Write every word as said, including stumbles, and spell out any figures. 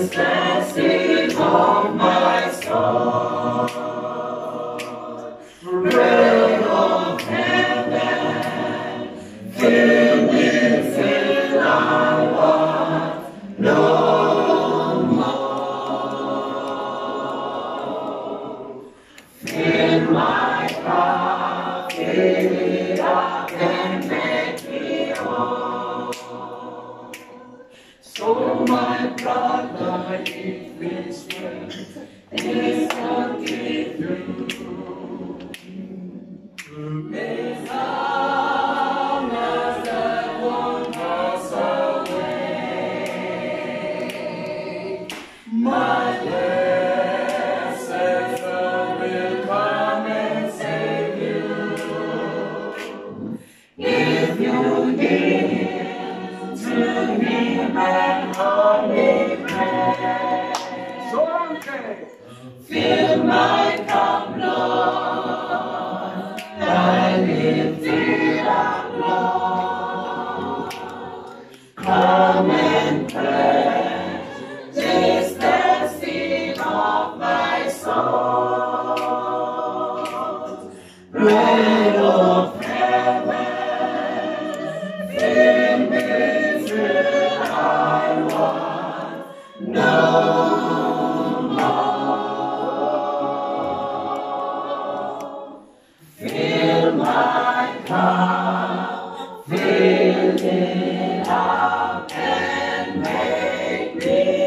blessing of my soul. Bread of heaven, fill me till I want no more. Fill my cup, fill it up and make me whole. So my brother, if this strength is not given, as long as that won't pass away, my blessed Lord will come and save you. If you give to Him and humbly pray, so okay. Fill my cup, Lord, I lift it up, Lord. Come and pray, taste the seed of my soul. Bread of heaven, fill me till I want no more. Fill my cup, fill it up and make me